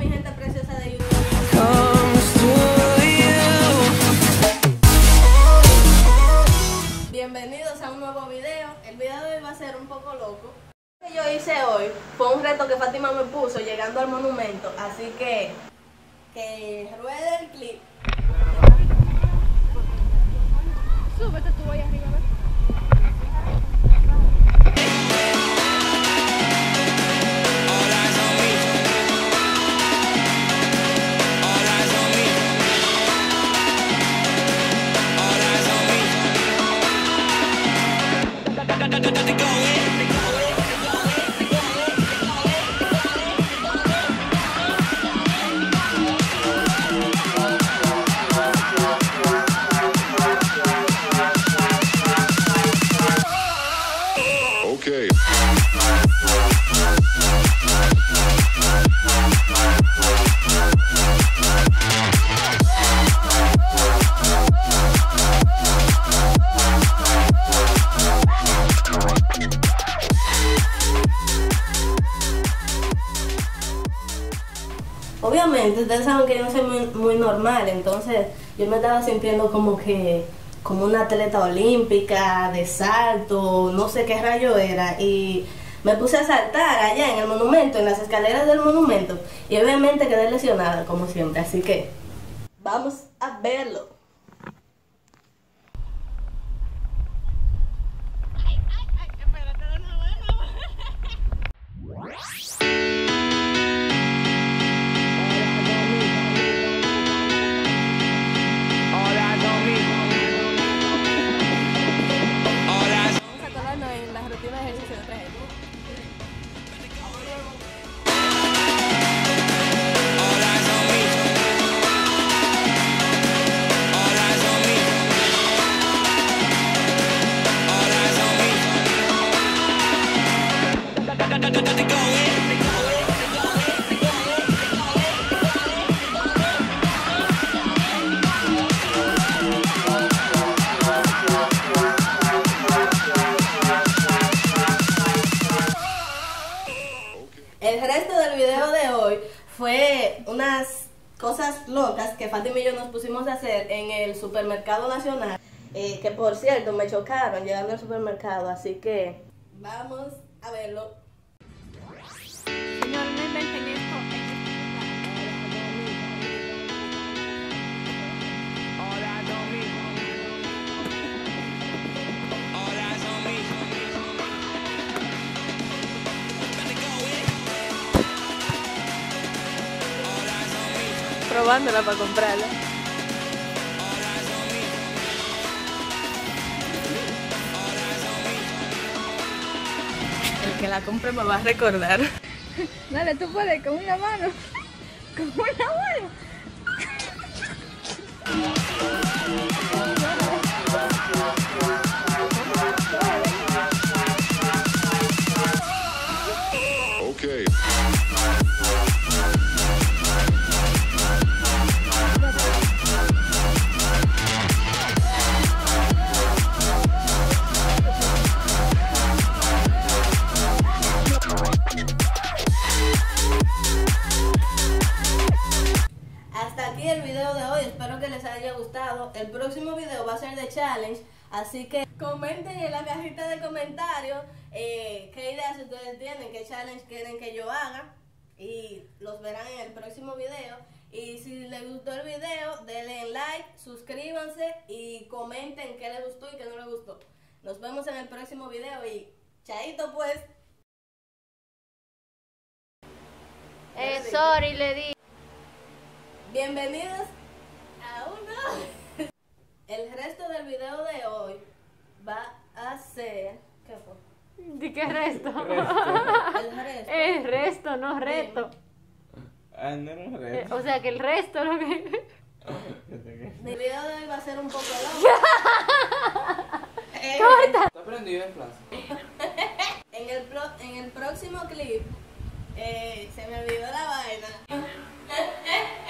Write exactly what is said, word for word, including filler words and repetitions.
mi gente preciosa de YouTube. Bienvenidos a un nuevo video. El video de hoy va a ser un poco loco. Lo que yo hice hoy fue un reto que Fátima me puso llegando al monumento, así que que ruede el clip. Súbete tú ahí arriba, ¿ves? Okay. Obviamente, ustedes saben que yo no soy muy, muy normal, entonces yo me estaba sintiendo como que como una atleta olímpica de salto, no sé qué rayo era, y me puse a saltar allá en el monumento, en las escaleras del monumento, y obviamente quedé lesionada como siempre, así que vamos a verlo. Ay, ay, ay, espérate de nuevo, de nuevo. En la rutina de ejercicio de tres ejemplos. El resto del video de hoy fue unas cosas locas que Fátima y yo nos pusimos a hacer en el supermercado nacional, eh, que por cierto me chocaron llegando al supermercado, así que vamos a verlo. Señor, no inventen esto. Probándola para comprarla. El que la compre me va a recordar. Dale, tú puedes, con una mano. Con una mano. Okay. Hasta aquí el video de hoy, espero que les haya gustado. El próximo video va a ser de challenge, así que comenten en la cajita de comentarios eh, qué ideas ustedes tienen, qué challenge quieren que yo haga, y los verán en el próximo video. Y si les gustó el video, denle like, suscríbanse y comenten qué les gustó y qué no les gustó. Nos vemos en el próximo video y chaito pues. Eh, sorry, le di. Bienvenidos a uno. El resto del video de hoy va a ser... ¿Qué fue? ¿De qué resto? El resto. Es resto, no reto. Ah, no era un Eh, reto. O sea que el resto lo que... El video de hoy va a ser un poco loco. Eh, ¡Corta! ¿Está prendido en plaza? en, el pro- en el próximo clip eh, se me olvidó la vaina.